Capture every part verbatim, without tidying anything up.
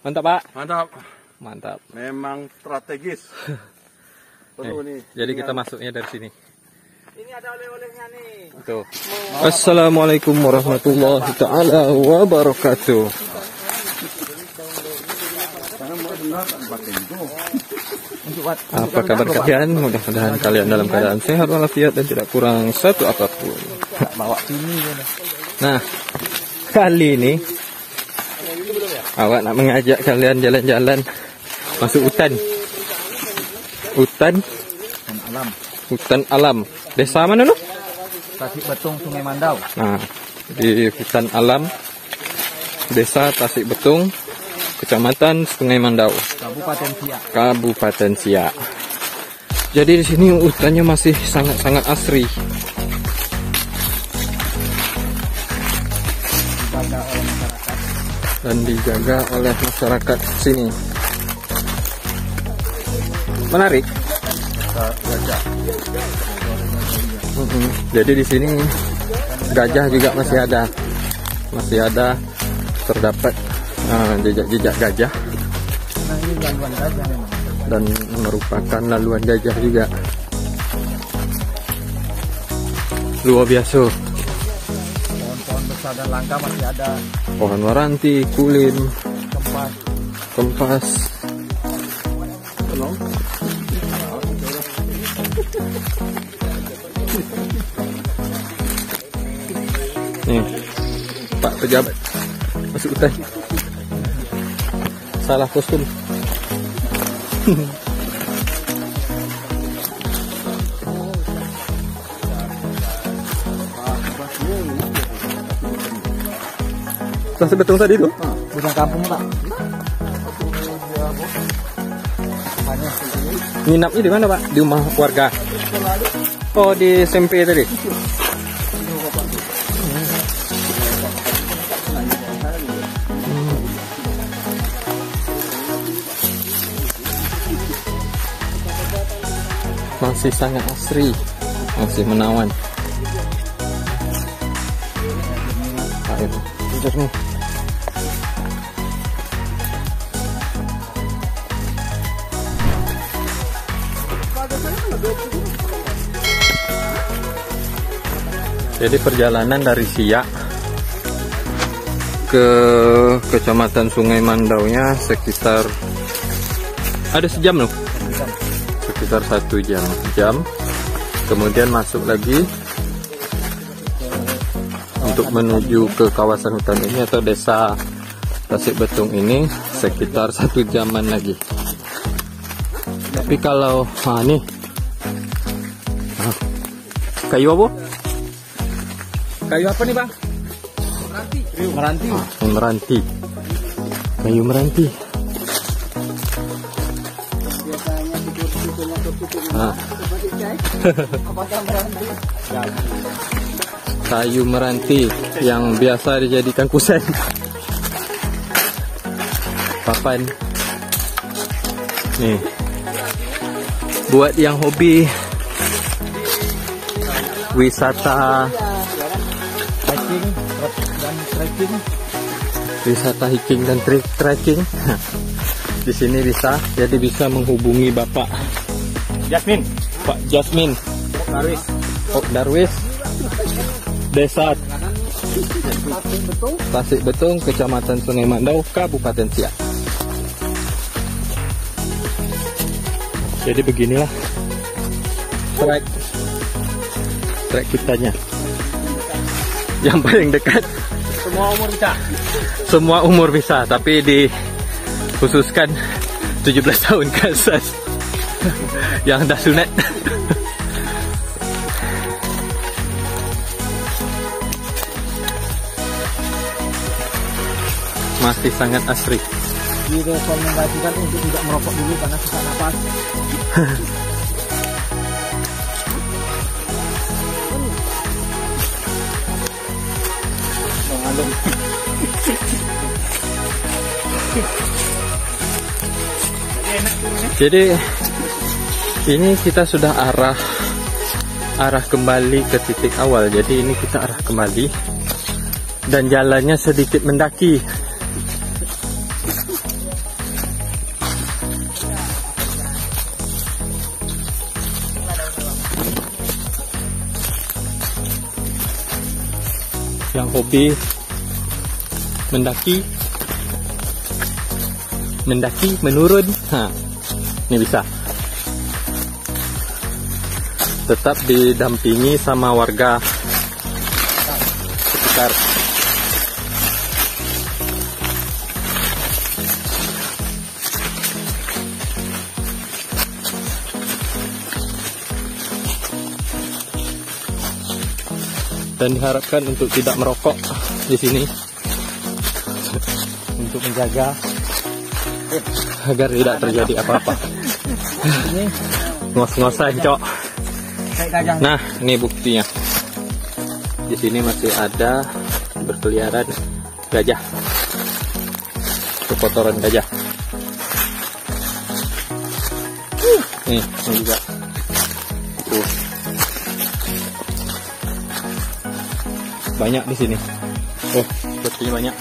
Mantap, Pak. Mantap. Mantap. Memang strategis. Perlu nih. Jadi kita masuknya dari sini. Ini ada oleh-olehnya nih. Tuh. Assalamualaikum warahmatullahi taala wabarakatuh. Apa kabar kalian? Mudah-mudahan kalian dalam keadaan sehat walafiat dan tidak kurang satu apapun. Bawa sini. Nah, kali ini awak nak mengajak kalian jalan-jalan masuk hutan. Hutan Alam. Hutan alam. Desa mana lu? Tasik Betung, Sungai Mandau. Nah, di hutan alam Desa Tasik Betung, Kecamatan Sungai Mandau, Kabupaten Siak. Kabupaten Siak. Jadi di sini hutannya masih sangat-sangat asri. Dijaga oleh masyarakat. Dan dijaga oleh masyarakat sini. Menarik. Gajah. Mm-hmm. Jadi di sini gajah juga masih ada, masih ada terdapat uh, jejak-jejak gajah. Nah, ini laluan gajah memang. Dan merupakan laluan gajah juga. Luar biasa. Pohon-pohon besar dan langka masih ada. Pohon waranti, kulin, Kempas. kempas. Nih, Pak pejabat masuk hutan. Salah kostum. Tasik Betung tadi tuh? Bukan kampung, Pak. Nginapnya di mana, Pak? Di rumah warga. Oh, di S M P tadi. Masih sangat asri, masih menawan. Ayo, terus nih. Jadi perjalanan dari Siak ke Kecamatan Sungai Mandau-nya sekitar ada sejam loh. Sekitar satu jam jam kemudian masuk lagi untuk menuju ke kawasan hutan ini atau desa Tasik Betung ini sekitar satu jaman lagi. Tapi kalau ah, nih ah, kayu apa? Kayu apa nih, Bang? Meranti. Meranti. Ah, meranti. Kayu meranti. Nah. Kayu meranti yang biasa dijadikan kusen. Papan. Nih. Buat yang hobi wisata Hiking dan trekking. wisata hiking dan trekking di sini bisa, jadi bisa menghubungi Bapak Jasmin. Pak Jasmin Darwis. Oh, Darwis, Desa Tasik Betung, Kecamatan Sungai Mandau, Kabupaten Siak. Jadi beginilah trek trek kitanya. Yang paling dekat Semua umur bisa. semua umur bisa, tapi dikhususkan tujuh belas tahun ke atas yang dah sunat. Masih sangat asri. Direkomendasikan untuk tidak merokok dulu karena sesak napas. Jadi ini kita sudah arah arah kembali ke titik awal. Jadi ini kita arah kembali dan jalannya sedikit mendaki. yang hobi mendaki, mendaki, menurun, ha, ini bisa. Tetap didampingi sama warga sekitar. Dan diharapkan untuk tidak merokok di sini untuk menjaga agar tidak terjadi apa-apa. Ini Ngos-ngosan, Cok. kayak gajah. Nah, ini buktinya. Di sini masih ada berkeliaran gajah. Kotoran gajah. Nih, ini juga. Uh. Banyak di sini. Oh, buktinya banyak.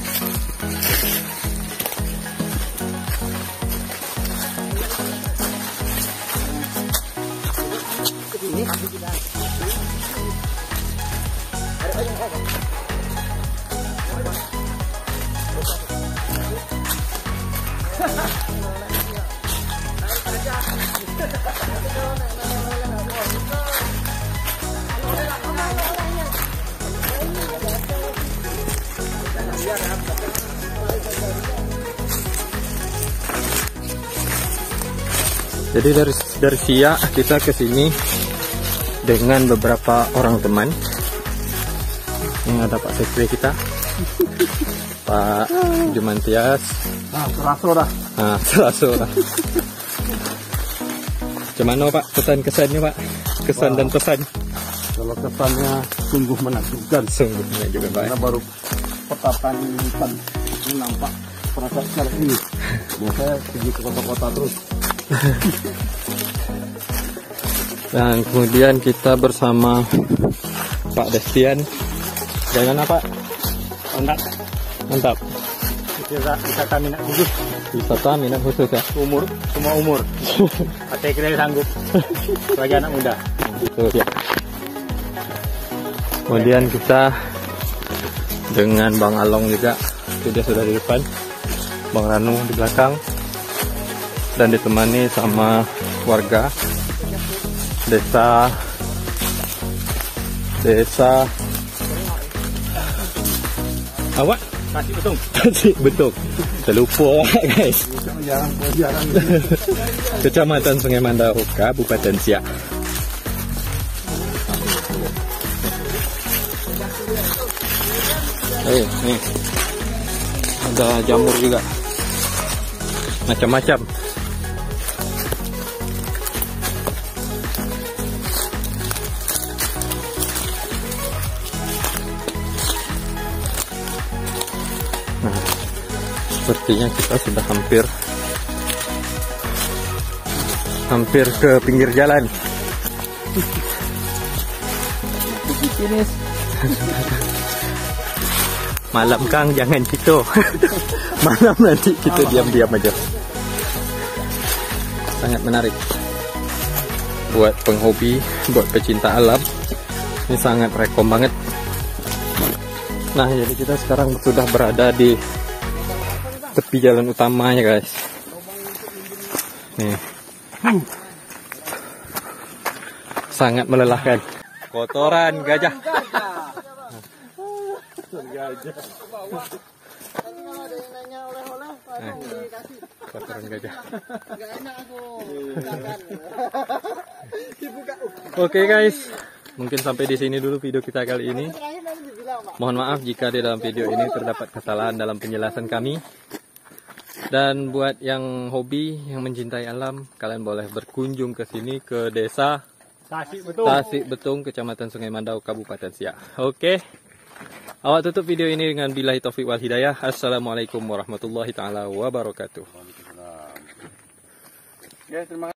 Jadi dari dari siang kita ke sini dengan beberapa orang teman. Ini ada Pak Sekre kita, Pak Jumantias. Nah, terasa dah. Nah, terasa dah. Gimana Pak kesan-kesannya Pak? Kesan Wah. dan pesan. Kalau kesannya sungguh menakjubkan. Sungguh juga Pak. Karena baru pertama kali ini nampak perasaan secara ini. Biasanya pergi ke kota-kota terus. Dan kemudian kita bersama Pak Destian. Jangan apa? Mantap. Mantap. Kita wisata minat khusus. Wisata minat khusus ya. Umur, semua umur. Saya kira sanggup. Bagi anak muda. Betul ya. Kemudian kita dengan Bang Along juga. Itu dia sudah di depan. Bang Ranu di belakang. Dan ditemani sama warga desa desa awak Nasi betung. Tasik Betung. Terlupa guys. Jarang-jarang. Kecamatan Sungai Mandau, Kabupaten Siak. Eh, nih ada jamur juga, macam-macam. Nah, sepertinya kita sudah hampir hampir ke pinggir jalan. Malam Kang, jangan gitu. Malam nanti kita diam-diam aja. Sangat menarik buat penghobi, buat pecinta alam. Ini sangat rekom banget. Nah, jadi kita sekarang sudah berada di tepi jalan utamanya, guys. Nih. Sangat melelahkan. Kotoran gajah. Gajah. Nah, kotoran gajah. Oke guys, mungkin sampai di sini dulu video kita kali ini. Mohon maaf jika di dalam video ini terdapat kesalahan dalam penjelasan kami. Dan buat yang hobi, yang mencintai alam, kalian boleh berkunjung ke sini ke desa Tasik Betung. Tasik Betung, Kecamatan Sungai Mandau, Kabupaten Siak. Oke. Awak tutup video ini dengan billahi taufiq wal hidayah. Assalamualaikum warahmatullahi taala wabarakatuh. Ya, terima kasih.